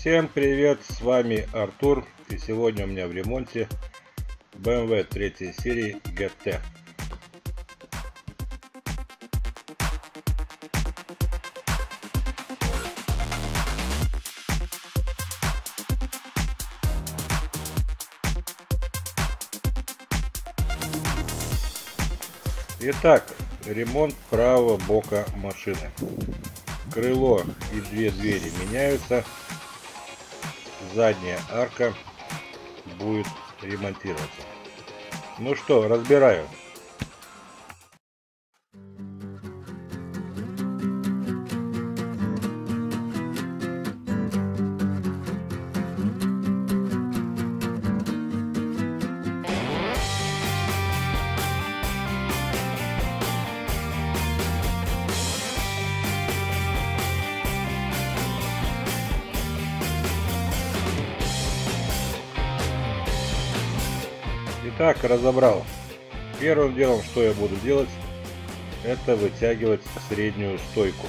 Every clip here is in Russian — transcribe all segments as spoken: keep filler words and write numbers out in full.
Всем привет, с вами Артур, и сегодня у меня в ремонте бэ эм вэ третьей серии джи ти. Итак, ремонт правого бока машины. Крыло и две двери меняются. Задняя арка будет ремонтироваться. Ну что, разбираю. Итак, разобрал. Первым делом, что я буду делать, это вытягивать среднюю стойку.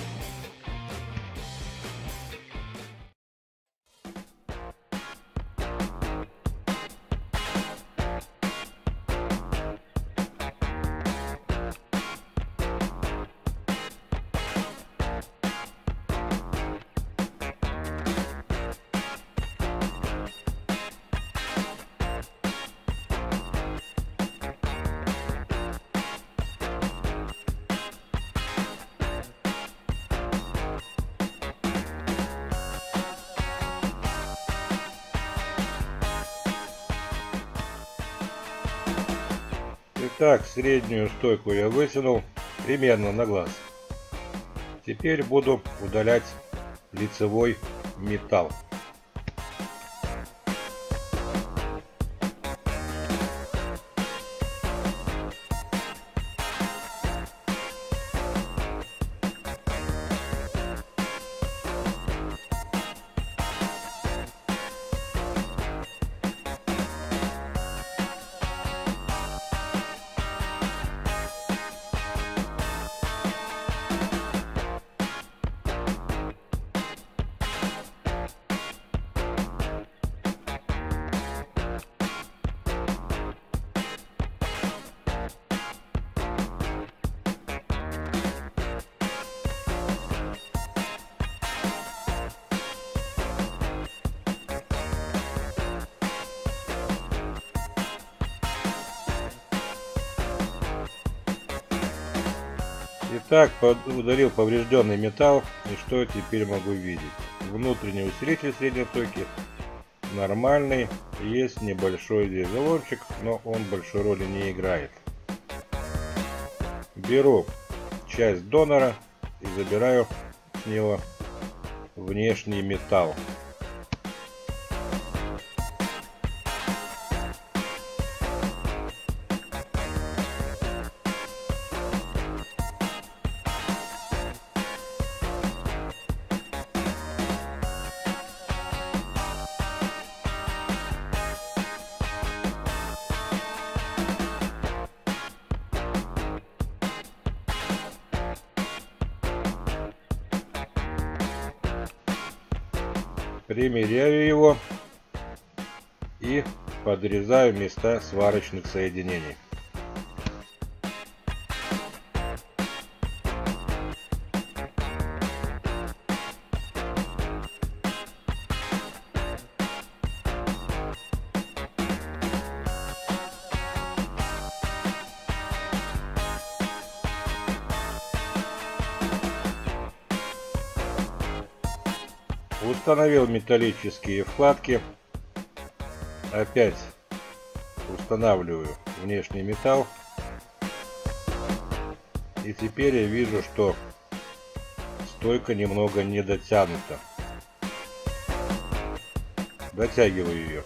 Итак, среднюю стойку я вытянул примерно на глаз. Теперь буду удалять лицевой металл. Итак, удалил поврежденный металл, и что я теперь могу видеть? Внутренний усилитель средней стойки нормальный, есть небольшой здесь заломчик, но он большой роли не играет. Беру часть донора и забираю с него внешний металл. Примеряю его и подрезаю места сварочных соединений. Установил металлические вкладки. Опять устанавливаю внешний металл. И теперь я вижу, что стойка немного не дотянута. Дотягиваю ее.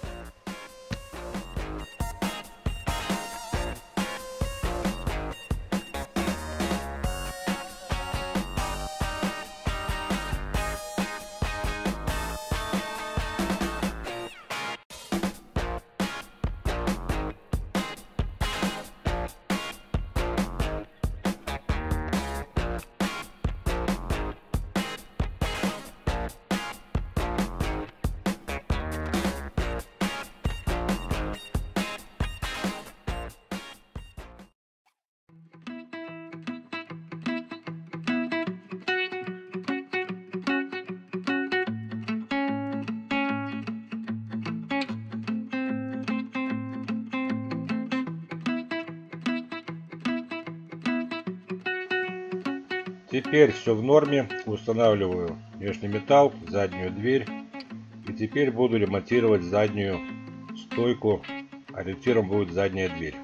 Теперь все в норме. Устанавливаю внешний металл, заднюю дверь. И теперь буду ремонтировать заднюю стойку. Ориентиром будет задняя дверь.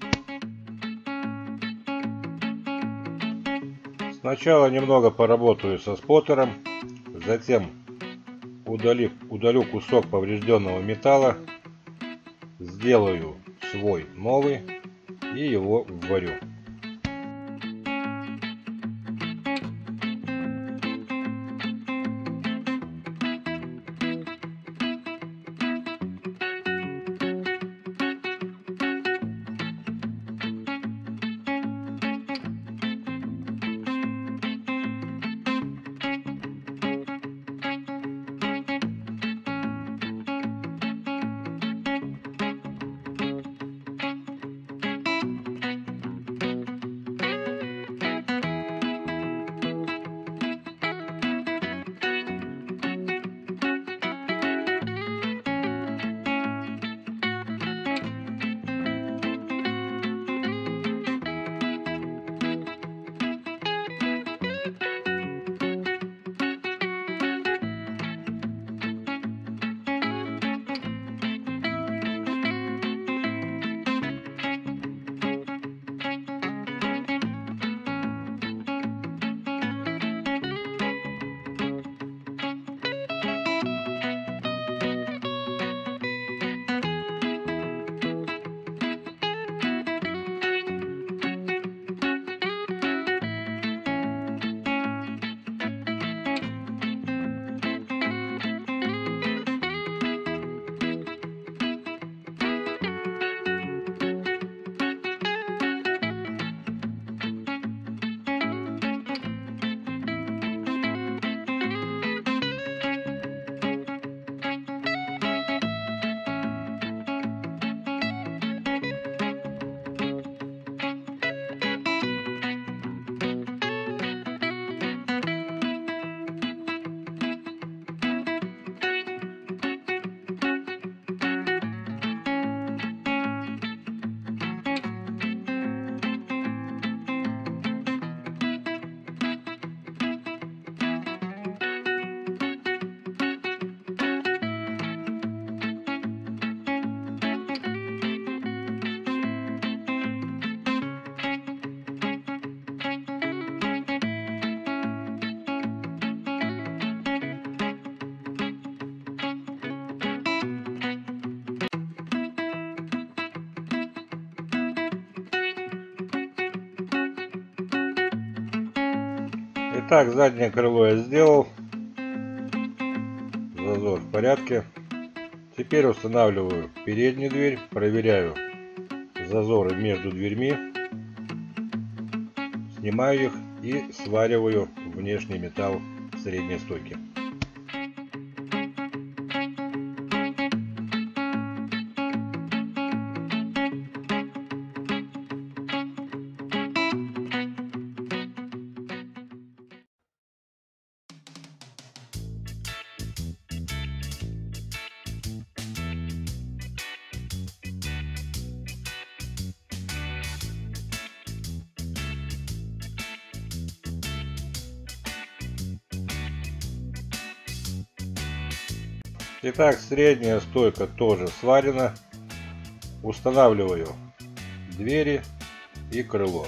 Сначала немного поработаю со споттером. Затем удалив, удалю кусок поврежденного металла. Сделаю свой новый и его вварю. Итак, заднее крыло я сделал. Зазор в порядке. Теперь устанавливаю переднюю дверь, проверяю зазоры между дверьми, снимаю их и свариваю внешний металл средней стойки. Итак, средняя стойка тоже сварена. Устанавливаю двери и крыло.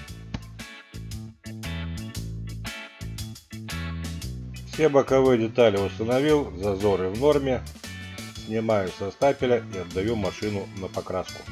Все боковые детали установил, зазоры в норме. Снимаю со стапеля и отдаю машину на покраску.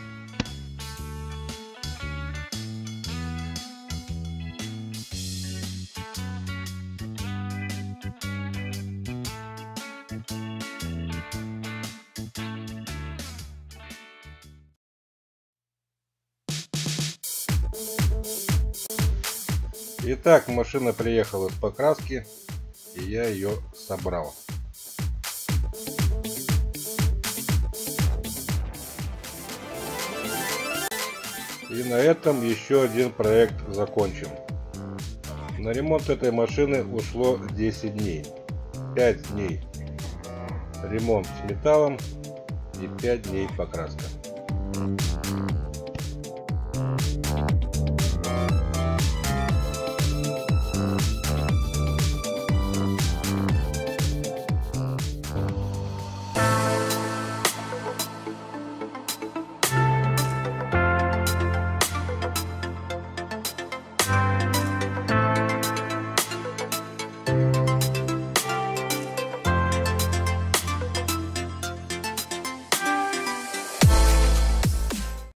Итак, машина приехала с покраски, и я ее собрал. И на этом еще один проект закончен. На ремонт этой машины ушло десять дней. пять дней ремонт с металлом и пять дней покраска.